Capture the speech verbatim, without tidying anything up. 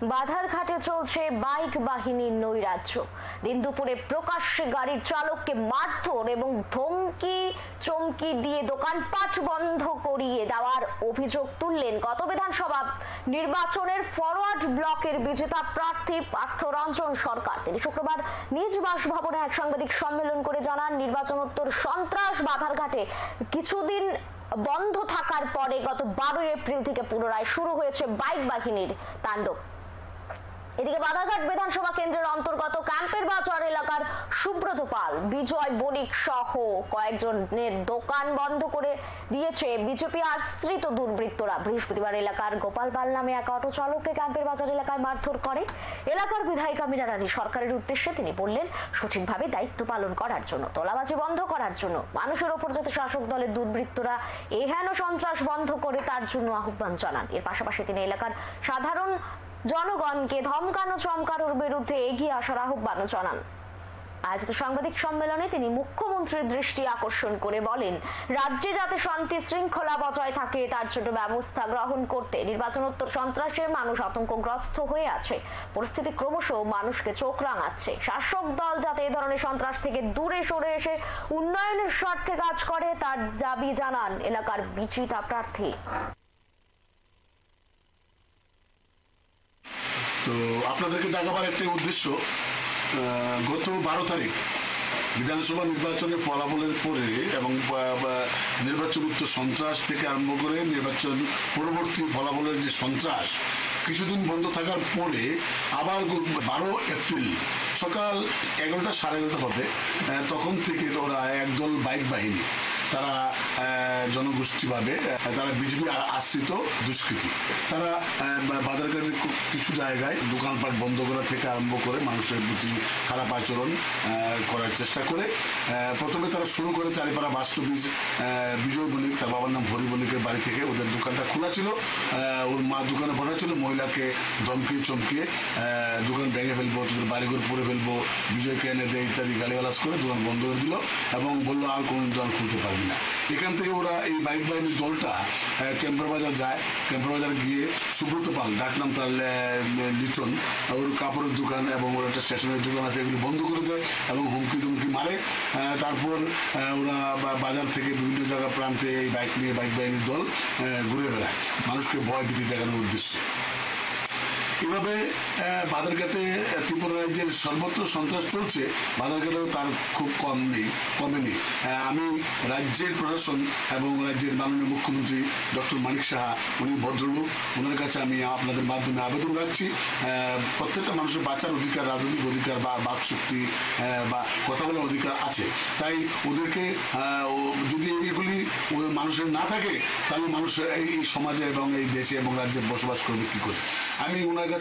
বাধারঘাটে চলছে বাইক বাহিনীর নৈরাজ্য। দিন দুপুরে প্রকাশ্যে গাড়ির চালককে মারধর এবং ধমকি চমকি দিয়ে দোকানপাট বন্ধ করিয়ে দেওয়ার অভিযোগ তুললেন গত বিধানসভা নির্বাচনের ফরওয়ার্ড ব্লকের বিজেতা প্রার্থী পার্থরঞ্জন সরকার। তিনি শুক্রবার নিজ বাসভবনে এক সাংবাদিক সম্মেলন করে জানান, নির্বাচনোত্তর সন্ত্রাস বাধারঘাটে কিছুদিন বন্ধ থাকার পরে গত বারোই এপ্রিল থেকে পুনরায় শুরু হয়েছে বাইক বাহিনীর তাণ্ডব। এদিকে বাধারঘাট বিধানসভা কেন্দ্রের অন্তর্গত ক্যাম্পের বাজার এলাকার সুব্রত পাল, বিজয় বণিক সহ কয়েকজনের দোকান বন্ধ করে দিয়েছে বিজেপি আশ্রিত দুর্বৃত্তরা। বৃহস্পতিবার এলাকার গোপাল পাল নামে এক অটো চালককে ক্যাম্পের বাজার এলাকায় মারধর করে। এলাকার বিধায়িকা মীরা রানী সরকারের উদ্দেশ্যে তিনি বললেন, সঠিকভাবে দায়িত্ব পালন করার জন্য, তোলাবাজি বন্ধ করার জন্য, মানুষের ওপর যাতে শাসক দলের দুর্বৃত্তরা এহেন সন্ত্রাস বন্ধ করে তার জন্য আহ্বান জানান। এর পাশাপাশি তিনি এলাকার সাধারণ জনগণকে ধমকানো চমকানোর বিরুদ্ধে এগিয়ে আসার আহ্বান জানান। আয়োজিত সাংবাদিক সম্মেলনে তিনি মুখ্যমন্ত্রীর দৃষ্টি আকর্ষণ করে বলেন, রাজ্যে যাতে শান্তি শৃঙ্খলা বজায় থাকে তার জন্য ব্যবস্থা গ্রহণ করতে নির্বাচনোত্তর সন্ত্রাসে মানুষ আতঙ্কগ্রস্ত হয়ে আছে। পরিস্থিতি ক্রমশ মানুষকে চোখ রাঙাচ্ছে। শাসক দল যাতে এ ধরনের সন্ত্রাস থেকে দূরে সরে এসে উন্নয়নের স্বার্থে কাজ করে তার দাবি জানান এলাকার বিজেতা প্রার্থী। তো আপনাদেরকে ডাকাবার একটি উদ্দেশ্য, গত বারো তারিখ বিধানসভা নির্বাচনের ফলাফলের পরে এবং নির্বাচন উত্তর সন্ত্রাস থেকে আরম্ভ করে নির্বাচন পরবর্তী ফলাফলের যে সন্ত্রাস কিছুদিন বন্ধ থাকার পরে আবার বারো এপ্রিল সকাল এগারোটা সাড়ে এগারোটা হবে, তখন থেকে ওরা একদল বাইক বাহিনী তারা জনগোষ্ঠীভাবে তারা বিজেপি আশ্রিত দুষ্কৃতী, তারা বাজারঘাটের কিছু জায়গায় দোকানপাট বন্ধ করা থেকে আরম্ভ করে মানুষের প্রতি খারাপ আচরণ করার চেষ্টা করে। প্রথমে তারা শুরু করে চারিপাড়া বাস স্টপিজ বিজয় বণিক, তার বাবার নাম হরি বণিকের বাড়ি থেকে ওদের দোকানটা খোলা ছিল, ওর মা দোকানে বসা ছিল, মহিলাকে ধমকিয়ে চমকিয়ে দোকান ভেঙে ফেলবো, তোদের বাড়িঘর পুড়ে ফেলবো, বিজয়কে এনে দেয় ইত্যাদি গালিগালাজ করে দোকান বন্ধ করে দিল এবং বললো আর কোন দোকান খুলতে পারবি না। এখান থেকে ওরা এই বাইক বাহিনীর দলটা ক্যাম্পের বাজার যায়, ক্যাম্পের বাজার গিয়ে সুব্রত পাল, ডাক নাম তার লিটন, ওর কাপড়ের দোকান এবং ওর একটা স্টেশনের দোকান আছে, এগুলি বন্ধ করে দেয় এবং হুমকি ধুমকি মারে। তারপর ওরা বাজার থেকে বিভিন্ন জায়গা প্রান্তে এই বাইক নিয়ে বাইক বাহিনীর দল ঘুরে বেড়ায় মানুষকে ভয় ভীতি দেখানোর উদ্দেশ্যে। এভাবে বাধারঘাটে ত্রিপুরা রাজ্যের সর্বত্র সন্ত্রাস চলছে, বাধারঘাটেও তার খুব কম নেই কমেনি। আমি রাজ্যের প্রশাসন এবং রাজ্যের মাননীয় মুখ্যমন্ত্রী ডক্টর মানিক সাহা, উনি ভদ্রলোক, ওনার কাছে আমি আপনাদের মাধ্যমে আবেদন রাখছি, প্রত্যেকটা মানুষের বাঁচার অধিকার, রাজনৈতিক অধিকার বা বাকশক্তি বা কথা বলার অধিকার আছে। তাই ওদেরকে যদি এগুলি মানুষের না থাকে তাহলে মানুষ এই সমাজে এবং এই দেশে এবং রাজ্যে বসবাস করবে কি করে। আমি ওনার